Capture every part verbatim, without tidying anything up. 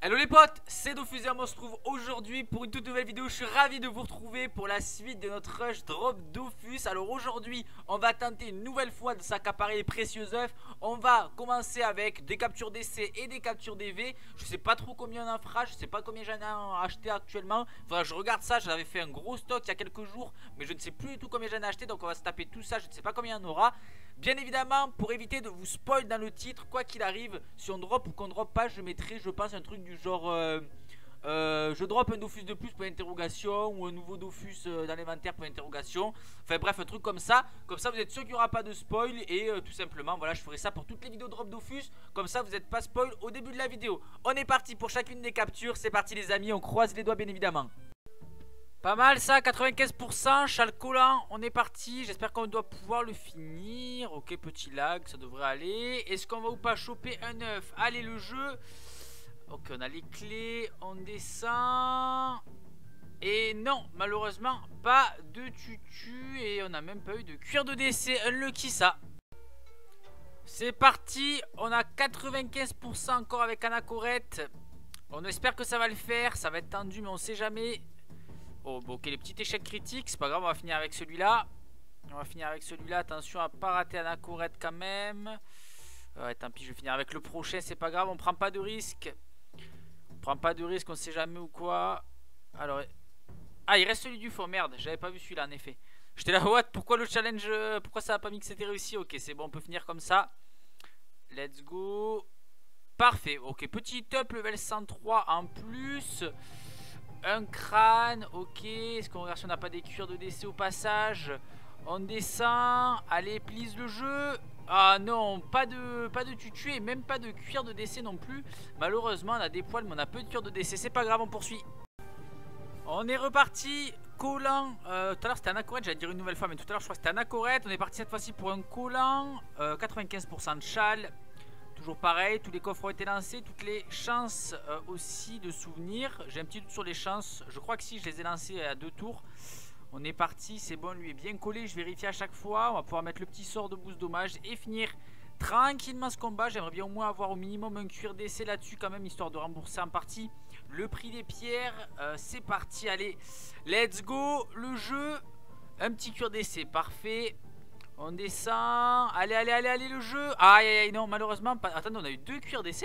Hello les potes, c'est Dofus et on se retrouve aujourd'hui pour une toute nouvelle vidéo. Je suis ravi de vous retrouver pour la suite de notre rush drop Dofus. Alors aujourd'hui, on va tenter une nouvelle fois de s'accaparer les précieux œufs. On va commencer avec des captures d'essai et des captures D V. Je sais pas trop combien on en fera, je sais pas combien j'en ai acheté actuellement. Faudra que je regarde ça, j'avais fait un gros stock il y a quelques jours, mais je ne sais plus du tout combien j'en ai acheté. Donc on va se taper tout ça, je ne sais pas combien il y en aura. Bien évidemment, pour éviter de vous spoil dans le titre, quoi qu'il arrive, si on drop ou qu'on drop pas, je mettrai, je pense, un truc du genre euh, euh, je drop un Dofus de plus pour l'interrogation, ou un nouveau Dofus euh, dans l'inventaire pour l'interrogation. Enfin bref, un truc comme ça. Comme ça, vous êtes sûr qu'il n'y aura pas de spoil. Et euh, tout simplement, voilà, je ferai ça pour toutes les vidéos drop Dofus. Comme ça, vous n'êtes pas spoil au début de la vidéo. On est parti pour chacune des captures. C'est parti les amis, on croise les doigts bien évidemment. Pas mal ça, quatre-vingt-quinze pour cent, châle collant, on est parti, j'espère qu'on doit pouvoir le finir. Ok, petit lag, ça devrait aller. Est-ce qu'on va ou pas choper un œuf? Allez le jeu. Ok, on a les clés, on descend. Et non, malheureusement, pas de tutu. Et on n'a même pas eu de cuir de décès, unlucky ça. C'est parti, on a quatre-vingt-quinze pour cent encore avec Anacorette. On espère que ça va le faire, ça va être tendu mais on sait jamais. Oh bon, ok, les petits échecs critiques, c'est pas grave, on va finir avec celui-là. On va finir avec celui-là, attention à pas rater Anacorette quand même. Ouais, tant pis, je vais finir avec le prochain, c'est pas grave, on prend pas de risque. On prend pas de risque, on sait jamais ou quoi. Alors, ah, il reste celui du fond, merde, j'avais pas vu celui-là en effet. J'étais là, what, pourquoi le challenge, pourquoi ça a pas mis que c'était réussi? Ok, c'est bon, on peut finir comme ça. Let's go. Parfait, ok, petit up, level cent trois en plus. Un crâne, ok. Est-ce qu'on regarde si on n'a pas des cuirs de décès au passage? On descend. Allez, please le jeu. Ah non, pas de, pas de tutu et même pas de cuir de décès non plus. Malheureusement, on a des poils, mais on a peu de cuir de décès. C'est pas grave, on poursuit. On est reparti. Collant. Euh, tout à l'heure, c'était Anacorette. J'allais dire une nouvelle fois, mais tout à l'heure, je crois que c'était Anacorette. On est parti cette fois-ci pour un collant. Euh, quatre-vingt-quinze pour cent de châle. Toujours pareil, tous les coffres ont été lancés, toutes les chances euh, aussi de souvenirs. J'ai un petit doute sur les chances, je crois que si, je les ai lancés à deux tours. On est parti, c'est bon, lui est bien collé, je vérifie à chaque fois. On va pouvoir mettre le petit sort de boost dommage et finir tranquillement ce combat. J'aimerais bien au moins avoir au minimum un cuir d'essai là-dessus quand même, histoire de rembourser en partie le prix des pierres. euh, C'est parti, allez, let's go, le jeu. Un petit cuir d'essai, parfait. On descend. Allez, allez, allez, allez, le jeu. Aïe, aïe, aïe, non, malheureusement pas. Attendez, on a eu deux cuirs d'essai.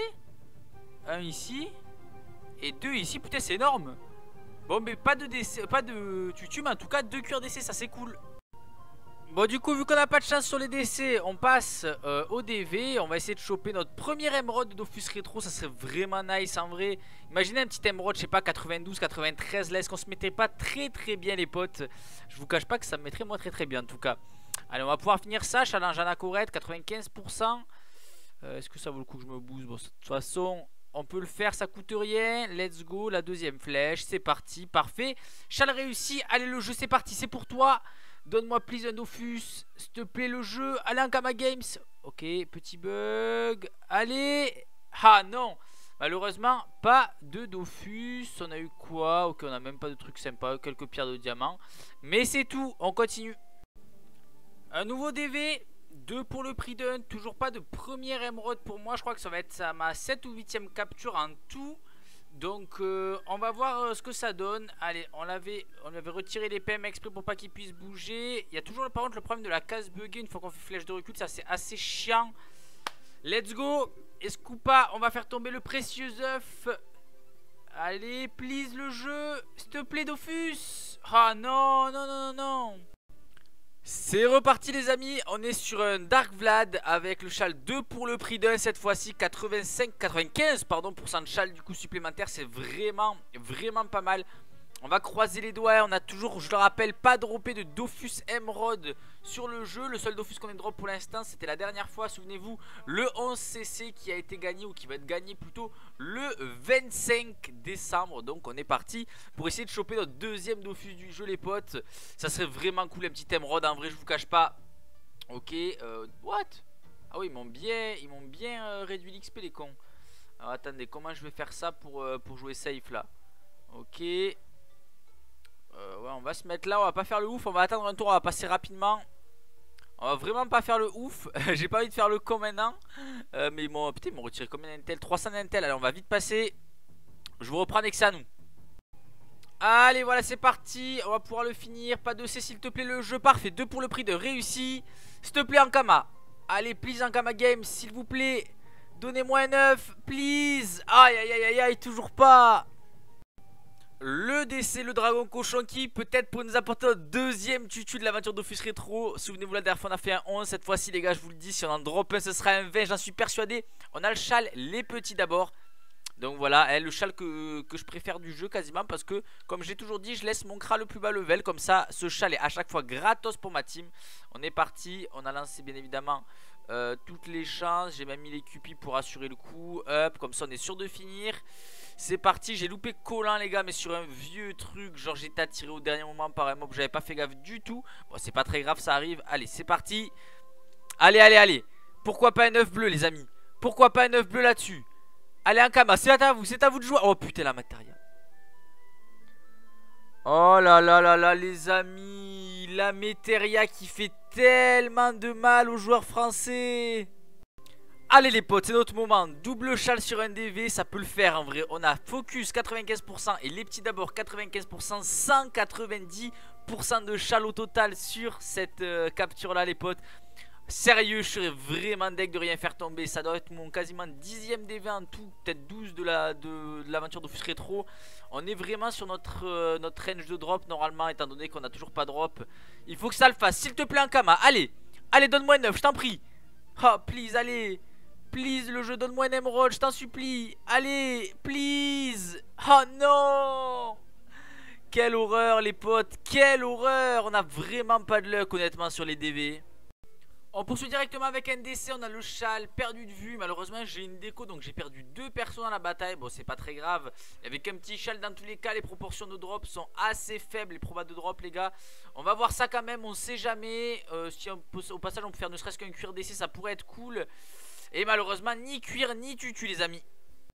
Un ici. Et deux ici. Putain, c'est énorme. Bon, mais pas de décès, pas de tutu, mais en tout cas, deux cuirs d'essai, ça c'est cool. Bon, du coup, vu qu'on n'a pas de chance sur les décès, on passe euh, au D V. On va essayer de choper notre premier émeraude de Dofus Rétro. Ça serait vraiment nice en vrai. Imaginez un petit émeraude, je sais pas, quatre-vingt-douze, quatre-vingt-treize. Là, est-ce qu'on se mettrait pas très très bien, les potes? Je vous cache pas que ça me mettrait moi très très bien en tout cas. Allez, on va pouvoir finir ça. Challenge Anacorette, quatre-vingt-quinze pour cent. Euh, Est-ce que ça vaut le coup que je me booste? Bon, de toute façon, on peut le faire, ça coûte rien. Let's go, la deuxième flèche, c'est parti, parfait. Chal réussi, allez le jeu, c'est parti, c'est pour toi. Donne-moi please un Dofus, s'il te plaît le jeu. Allez, Ankama Games. Ok, petit bug. Allez. Ah non, malheureusement, pas de Dofus. On a eu quoi? Ok, on a même pas de trucs sympas, quelques pierres de diamant. Mais c'est tout, on continue. Un nouveau D V, deux pour le prix d'un, toujours pas de première émeraude pour moi, je crois que ça va être ça, ma septième ou huitième capture en tout. Donc euh, on va voir euh, ce que ça donne. Allez, on l'avait on avait retiré les P M exprès pour pas qu'ils puissent bouger. Il y a toujours par contre le problème de la case buggée une fois qu'on fait flèche de recul, ça c'est assez chiant. Let's go, est-ce ou pas, on va faire tomber le précieux œuf. Allez, please le jeu, s'il te plaît Dofus. Ah non, non, non, non, non. C'est reparti les amis, on est sur un Dark Vlad avec le châle deux pour le prix d'un cette fois-ci, quatre-vingt-cinq, quatre-vingt-quinze pardon pour cent de châle du coup supplémentaire, c'est vraiment vraiment pas mal. On va croiser les doigts, on a toujours, je le rappelle, pas droppé de Dofus Emerald sur le jeu. Le seul Dofus qu'on ait drop pour l'instant, c'était la dernière fois, souvenez-vous, le onze C C qui a été gagné, ou qui va être gagné plutôt, le vingt-cinq décembre. Donc on est parti pour essayer de choper notre deuxième Dofus du jeu les potes. Ça serait vraiment cool, un petit Emerald en vrai, je vous cache pas. Ok, euh, what? Ah oui, ils m'ont bien, ils m'ont bien euh, réduit l'X P les cons. Alors attendez, comment je vais faire ça pour, euh, pour jouer safe là? Ok. Euh, ouais, on va se mettre là, on va pas faire le ouf, on va attendre un tour, on va passer rapidement. On va vraiment pas faire le ouf. J'ai pas envie de faire le con maintenant. euh, Mais bon, putain, ils m'ont retiré combien d'intel? trois cents d'intel, allez on va vite passer. Je vous reprends dès que c'est à nous. Allez, voilà, c'est parti. On va pouvoir le finir. Pas de C, s'il te plaît, le jeu. Parfait. deux pour le prix de réussi. S'il te plaît, Ankama. Allez, please, Ankama Game, s'il vous plaît. Donnez-moi un neuf, please. Aïe, aïe, aïe, aïe, aïe, toujours pas. Le décès, le dragon cochon qui peut-être pour nous apporter notre deuxième tutu de l'aventure Dofus Rétro. Souvenez-vous, la dernière fois on a fait un onze. Cette fois-ci les gars, je vous le dis, si on en drop un ce sera un vingt, j'en suis persuadé. On a le châle, les petits d'abord. Donc voilà, eh, le châle que, que je préfère du jeu quasiment. Parce que comme j'ai toujours dit, je laisse mon cra le plus bas level. Comme ça, ce châle est à chaque fois gratos pour ma team. On est parti, on a lancé bien évidemment euh, toutes les chances. J'ai même mis les cupis pour assurer le coup. Hop, comme ça on est sûr de finir. C'est parti, j'ai loupé Colin les gars, mais sur un vieux truc. Genre j'étais attiré au dernier moment par un mob, j'avais pas fait gaffe du tout. Bon c'est pas très grave, ça arrive. Allez c'est parti. Allez allez allez. Pourquoi pas un œuf bleu les amis? Pourquoi pas un œuf bleu là-dessus? Allez Ankama, c'est à vous, c'est à vous de jouer. Oh putain la matériel. Oh là là là là les amis. La Méteria qui fait tellement de mal aux joueurs français. Allez les potes, c'est notre moment. Double châle sur un D V, ça peut le faire en vrai. On a focus quatre-vingt-quinze pour cent et les petits d'abord quatre-vingt-quinze pour cent. Cent quatre-vingt-dix pour cent de châle au total sur cette euh, capture là les potes. Sérieux, je serais vraiment deg de rien faire tomber. Ça doit être mon quasiment dixième D V en tout. Peut-être douze de l'aventure la, de, de Dofus Rétro. On est vraiment sur notre, euh, notre range de drop normalement, étant donné qu'on a toujours pas drop. Il faut que ça le fasse, s'il te plaît Ankama. Allez, allez donne-moi un neuf, je t'en prie. Oh please, allez. Please le jeu, donne-moi un émeraude, je t'en supplie. Allez, please. Oh non. Quelle horreur les potes, quelle horreur. On a vraiment pas de luck honnêtement sur les D V. On poursuit directement avec un D C, on a le châle, perdu de vue. Malheureusement j'ai une déco donc j'ai perdu deux persos dans la bataille. Bon c'est pas très grave. Avec un petit châle dans tous les cas, les proportions de drop sont assez faibles. Les probas de drop les gars. On va voir ça quand même, on sait jamais. euh, Si on peut, au passage on peut faire ne serait-ce qu'un cuir D C, ça pourrait être cool. Et malheureusement ni cuir ni tutu les amis.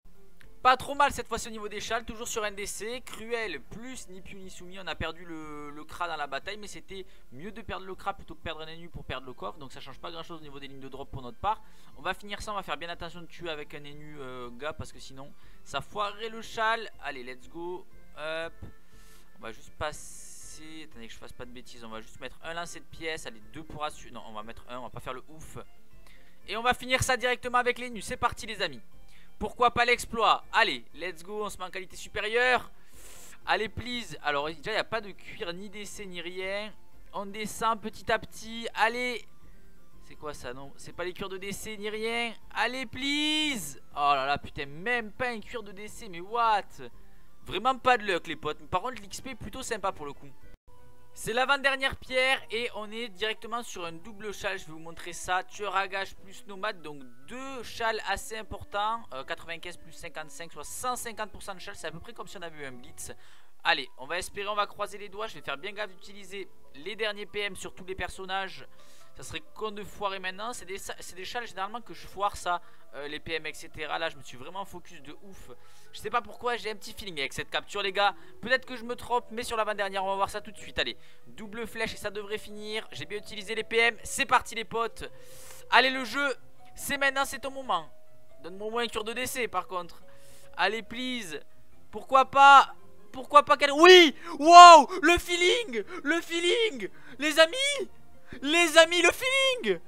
Pas trop mal cette fois-ci au niveau des châles, toujours sur un D C. Cruel plus ni piu ni soumis. On a perdu le, le cra dans la bataille, mais c'était mieux de perdre le cra plutôt que perdre un ennemi pour perdre le coffre. Donc ça change pas grand chose au niveau des lignes de drop pour notre part. On va finir ça, on va faire bien attention de tuer avec un ennemi euh, gars, parce que sinon ça foirerait le châle. Allez let's go. Hop. On va juste passer. Attendez que je fasse pas de bêtises. On va juste mettre un lancer de pièces. Allez deux pour assurer. Non on va mettre un, on va pas faire le ouf. Et on va finir ça directement avec les nus. C'est parti les amis. Pourquoi pas l'exploit? Allez, let's go, on se met en qualité supérieure. Allez, please. Alors, déjà, il n'y a pas de cuir, ni d'essai, ni rien. On descend petit à petit. Allez. C'est quoi ça? Non, c'est pas les cuirs de décès, ni rien. Allez, please. Oh là là, putain, même pas un cuir de décès, mais what? Vraiment pas de luck, les potes. Par contre, l'X P est plutôt sympa pour le coup. C'est l'avant-dernière pierre et on est directement sur un double châle. Je vais vous montrer ça. Tueur à gage plus nomade. Donc deux châles assez importants. euh, quatre-vingt-quinze plus cinquante-cinq, soit cent cinquante pour cent de châle. C'est à peu près comme si on avait eu un blitz. Allez, on va espérer, on va croiser les doigts. Je vais faire bien gaffe d'utiliser les derniers P M sur tous les personnages. Ça serait con de foirer maintenant. C'est des, des châles généralement que je foire ça. Euh, les P M, et cetera. Là, je me suis vraiment focus de ouf. Je sais pas pourquoi, j'ai un petit feeling avec cette capture, les gars. Peut-être que je me trompe, mais sur l'avant-dernière, on va voir ça tout de suite. Allez, double flèche et ça devrait finir. J'ai bien utilisé les P M. C'est parti, les potes. Allez, le jeu, c'est maintenant, c'est ton moment. Donne-moi au moins un cure de décès, par contre. Allez, please. Pourquoi pas? Pourquoi pas qu'elle... Oui! Wow! Le feeling! Le feeling! Les amis! Les amis, le feeling!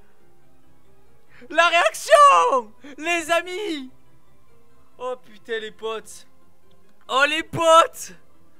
La réaction! Les amis! Oh putain les potes! Oh les potes!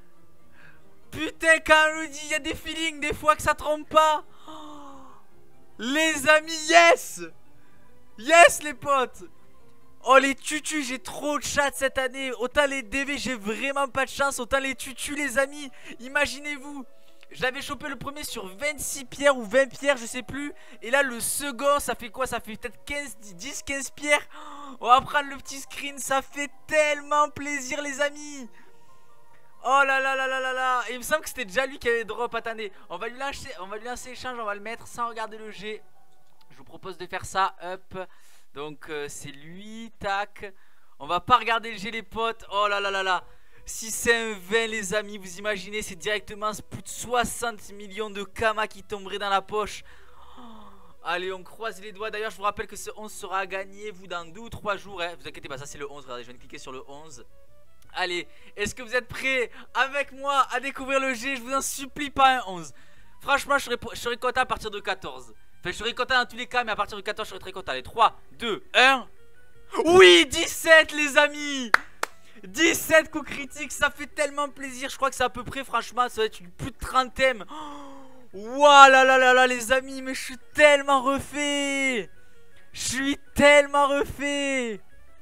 Putain quand on nous dit il y a des feelings des fois que ça trompe pas! Oh, les amis, yes! Yes les potes! Oh les tutus, j'ai trop de chat cette année. Autant les D V j'ai vraiment pas de chance, autant les tutus les amis. Imaginez-vous, j'avais chopé le premier sur vingt-six pierres ou vingt pierres, je sais plus. Et là le second ça fait quoi? Ça fait peut-être quinze, dix, quinze pierres. On va prendre le petit screen, ça fait tellement plaisir les amis. Oh là là là là là là. Et il me semble que c'était déjà lui qui avait drop. Attendez, on va lui lancer, on va lui lancer échange, on va le mettre sans regarder le G. Je vous propose de faire ça, hop. Donc euh, c'est lui, tac. On va pas regarder le G les potes. Oh là là là là. Si c'est un vingt les amis, vous imaginez, c'est directement plus de soixante millions de Kama qui tomberaient dans la poche. Oh, allez, on croise les doigts. D'ailleurs je vous rappelle que ce onze sera gagné vous dans deux ou trois jours hein. Vous inquiétez pas, ça c'est le onze. Regardez, je viens de cliquer sur le onze. Allez, est-ce que vous êtes prêts avec moi à découvrir le G? Je vous en supplie, pas un onze. Franchement, je serais, je serais content à partir de quatorze. Enfin, je serais content dans tous les cas, mais à partir de quatorze, je serais très content. Allez, trois, deux, un. Oui, dix-sept, les amis. dix-sept coups critiques, ça fait tellement plaisir. Je crois que c'est à peu près, franchement, ça va être une plus de trentaine. Waouh là là là là, les amis, mais je suis tellement refait. Je suis tellement refait.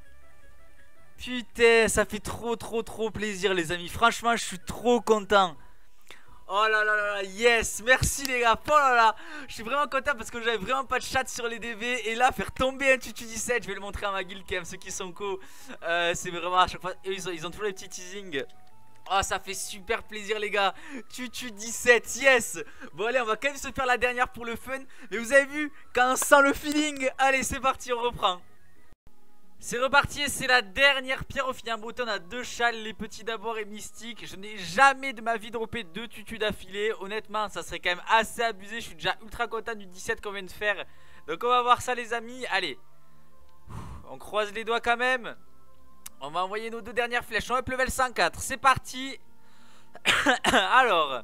Putain, ça fait trop trop trop plaisir, les amis. Franchement, je suis trop content. Oh là là là là, yes, merci les gars. Oh là là, je suis vraiment content parce que j'avais vraiment pas de chat sur les D V. Et là, faire tomber un tutu dix-sept, je vais le montrer à ma guild quand même, ceux qui sont co. euh, C'est vraiment à chaque fois, eux, ils ont, ils ont toujours les petits teasings. Oh, ça fait super plaisir les gars. Tutu dix-sept, yes. Bon allez, on va quand même se faire la dernière pour le fun. Mais vous avez vu, quand on sent le feeling. Allez, c'est parti, on reprend. C'est reparti, c'est la dernière pierre. Au final, on a deux châles, les petits d'abord et mystiques. Je n'ai jamais de ma vie droppé deux tutus d'affilée. Honnêtement, ça serait quand même assez abusé. Je suis déjà ultra content du dix-sept qu'on vient de faire. Donc on va voir ça les amis. Allez, on croise les doigts quand même. On va envoyer nos deux dernières flèches. On va up level cent quatre, c'est parti. Alors,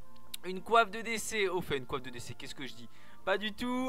une coiffe de décès. Oh, enfin une coiffe de décès, qu'est-ce que je dis? Pas du tout,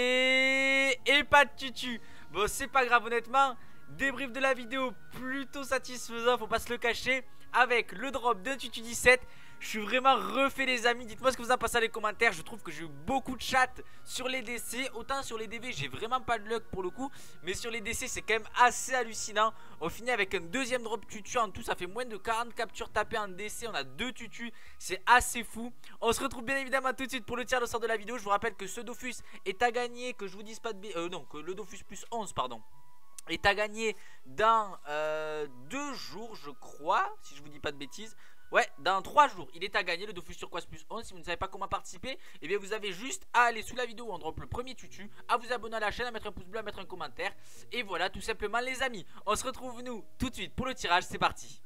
allez. Et pas de tutu. Bon, c'est pas grave, honnêtement. Débrief de la vidéo plutôt satisfaisant, faut pas se le cacher. Avec le drop de tutu dix-sept. Je suis vraiment refait les amis. Dites-moi ce que vous en pensez dans les commentaires. Je trouve que j'ai eu beaucoup de chat sur les D C. Autant sur les D V j'ai vraiment pas de luck pour le coup. Mais sur les D C c'est quand même assez hallucinant. On finit avec un deuxième drop tutu. En tout ça fait moins de quarante captures tapées en D C. On a deux tutus, c'est assez fou. On se retrouve bien évidemment tout de suite pour le tir au sort de la vidéo. Je vous rappelle que ce Dofus est à gagner. Que je vous dise pas de b... euh, non, que le Dofus plus onze pardon est à gagner dans euh, deux jours je crois. Si je vous dis pas de bêtises. Ouais, dans trois jours, il est à gagner le Dofus Turquoise plus onze. Si vous ne savez pas comment participer, eh bien vous avez juste à aller sous la vidéo où on drop le premier tutu, à vous abonner à la chaîne, à mettre un pouce bleu, à mettre un commentaire. Et voilà, tout simplement les amis. On se retrouve nous tout de suite pour le tirage, c'est parti.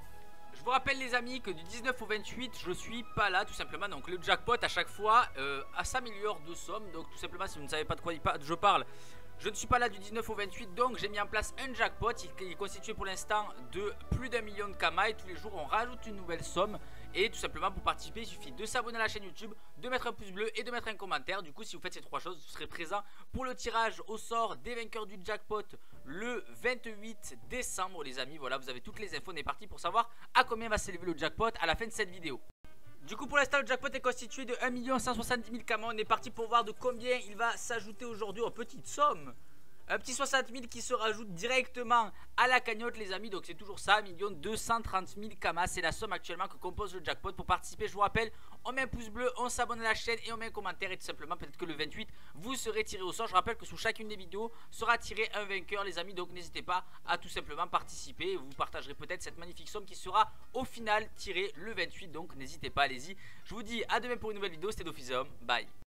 Je vous rappelle les amis que du dix-neuf au vingt-huit je suis pas là tout simplement. Donc le jackpot à chaque fois euh, s'améliore de somme. Donc tout simplement si vous ne savez pas de quoi je parle, je ne suis pas là du dix-neuf au vingt-huit, donc j'ai mis en place un jackpot. Il est constitué pour l'instant de plus d'un million de kama. Et tous les jours on rajoute une nouvelle somme. Et tout simplement pour participer il suffit de s'abonner à la chaîne YouTube, de mettre un pouce bleu et de mettre un commentaire. Du coup si vous faites ces trois choses vous serez présent pour le tirage au sort des vainqueurs du jackpot le vingt-huit décembre les amis. Voilà, vous avez toutes les infos, on est parti pour savoir à combien va s'élever le jackpot à la fin de cette vidéo. Du coup pour l'instant le jackpot est constitué de un million cent soixante-dix mille kama. On est parti pour voir de combien il va s'ajouter aujourd'hui aux petites sommes. Un petit soixante mille qui se rajoute directement à la cagnotte les amis. Donc c'est toujours ça, un million deux cent trente mille kama. C'est la somme actuellement que compose le jackpot. Pour participer je vous rappelle, on met un pouce bleu, on s'abonne à la chaîne et on met un commentaire. Et tout simplement peut-être que le vingt-huit vous serez tiré au sort. Je rappelle que sous chacune des vidéos sera tiré un vainqueur les amis. Donc n'hésitez pas à tout simplement participer. Vous partagerez peut-être cette magnifique somme qui sera au final tirée le vingt-huit. Donc n'hésitez pas, allez-y. Je vous dis à demain pour une nouvelle vidéo. C'était Dofus, bye.